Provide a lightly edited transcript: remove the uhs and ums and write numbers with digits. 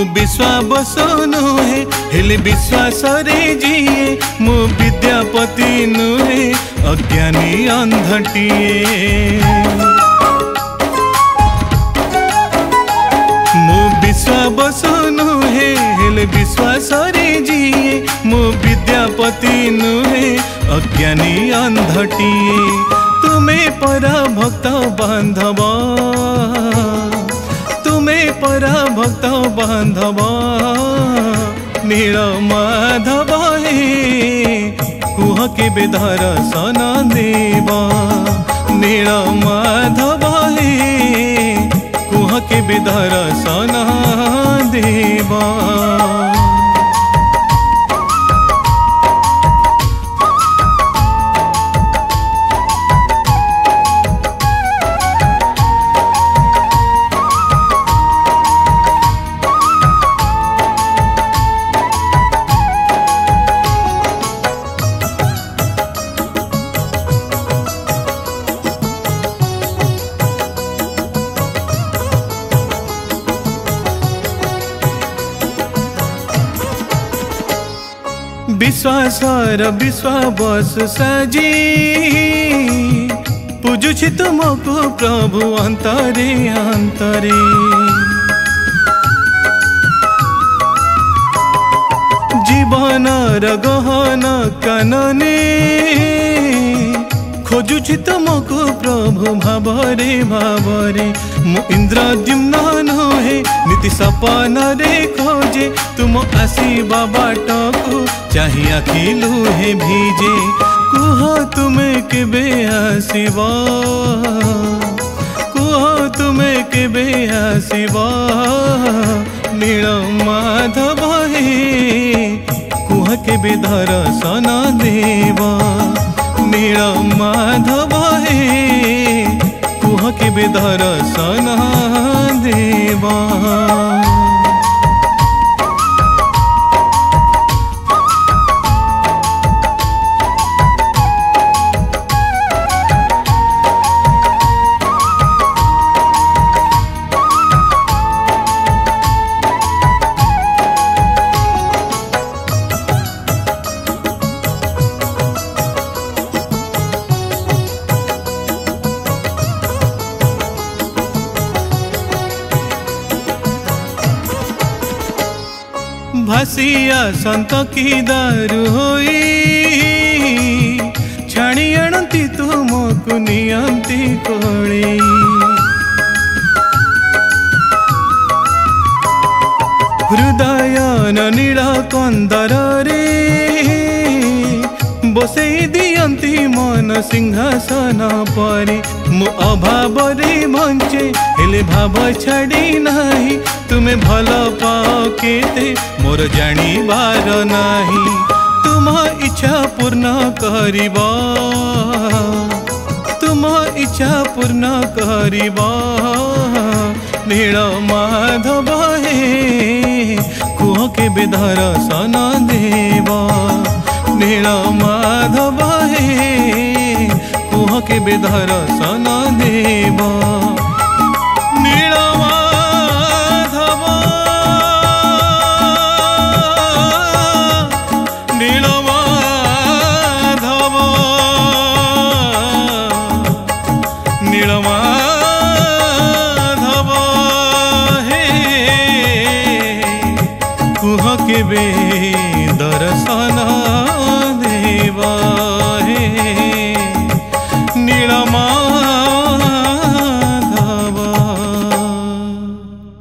विश्वास नुहे हेले विश्वास रे जीए मु विद्यापति नुहे अज्ञानी अंधटीए मु विश्वास नुहे हेले विश्वास रे जीए मु विद्यापति नुहे अज्ञानी अंधटीए तुम्हें परा भक्त बांधव तुम्हें परा भक्त बांधव नील माधव हे कुह के बेधर सन देव नील माधव हे कुह के बेधर सन देव विश्वासर विश्वास साजी पूजुछि तुमको प्रभु अंतरे अंतरे जीवनर गहन कानने खोजुछि तुमको प्रभु भावरे भावरे मु इंद्रद्युम्न नुहे नीति सपन रे खोजे तुम आसीबा बाटको चाहि आखि लुहे भीजे कुह तुमे केबे आसीबा कुह तुमे केबे आसीबा नील माधव हे कुह केबे दर्शन देवा नील माधव हे कुह केबे दर्शन देवा भासिया संत की दारू होई छाणी आणती तुमको नियंती कोळे हृदय नील कंदर रे बसई दियंती मन सिंहासन परे मु अभाव रे बंचे हेले भाव छाड़ी नाही तुम्हें भल पाओ केते मोर जानिबार नाही तुम इच्छा पूर्ण करिबा तुम इच्छा पूर्ण करिबा नील माधव हे कुह के बेधर सन देवा नील माधव हे कुह के बेधर सन देवा नील माधव नील माधव नील माधव हे कुह के बे दर्शन देवा हे नील माधव